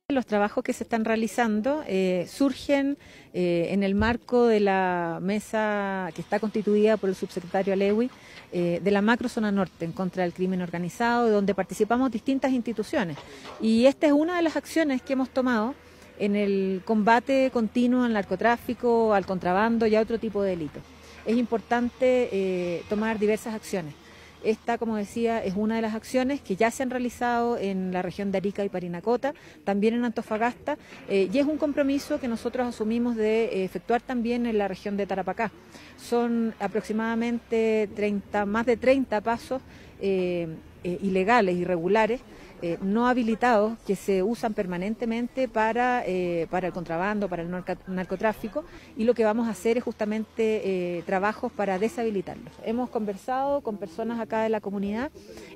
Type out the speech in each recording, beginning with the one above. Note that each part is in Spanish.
Los trabajos que se están realizando surgen en el marco de la mesa que está constituida por el subsecretario Alewi de la macrozona norte en contra del crimen organizado, donde participamos distintas instituciones. Y esta es una de las acciones que hemos tomado en el combate continuo al narcotráfico, al contrabando y a otro tipo de delitos. Es importante tomar diversas acciones. Esta, como decía, es una de las acciones que ya se han realizado en la región de Arica y Parinacota, también en Antofagasta, y es un compromiso que nosotros asumimos de efectuar también en la región de Tarapacá. Son aproximadamente más de 30 pasos ilegales, irregulares, no habilitados, que se usan permanentemente para el contrabando, para el narcotráfico, y lo que vamos a hacer es justamente trabajos para deshabilitarlos. Hemos conversado con personas acá de la comunidad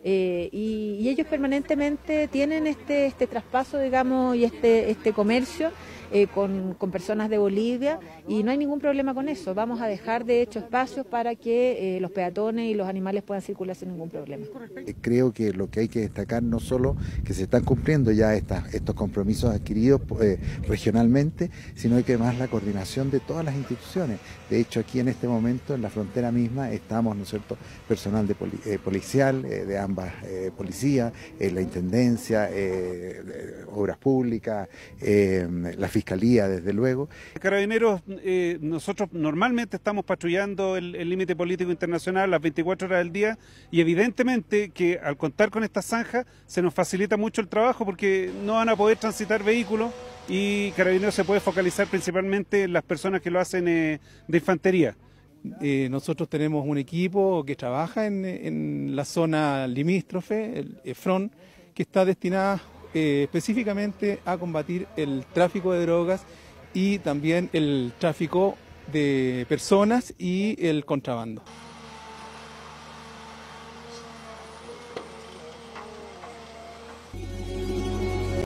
y ellos permanentemente tienen este traspaso, digamos, y este comercio con personas de Bolivia, y no hay ningún problema con eso. Vamos a dejar de hecho espacios para que los peatones y los animales puedan circular sin ningún problema. Creo que lo que hay que destacar no solo que se están cumpliendo ya estos compromisos adquiridos regionalmente, sino que además la coordinación de todas las instituciones. De hecho, aquí en este momento en la frontera misma estamos, ¿no es cierto?, personal de policial de ambas policías, la intendencia, obras públicas, la fiscalía, desde luego. Carabineros, nosotros normalmente estamos patrullando el límite político internacional las 24 horas del día, y evidentemente que al contar con esta zanja se nos facilita mucho el trabajo, porque no van a poder transitar vehículos y Carabineros se puede focalizar principalmente en las personas que lo hacen de infantería. Nosotros tenemos un equipo que trabaja en la zona limítrofe, el EFRON, que está destinada específicamente a combatir el tráfico de drogas y también el tráfico de personas y el contrabando.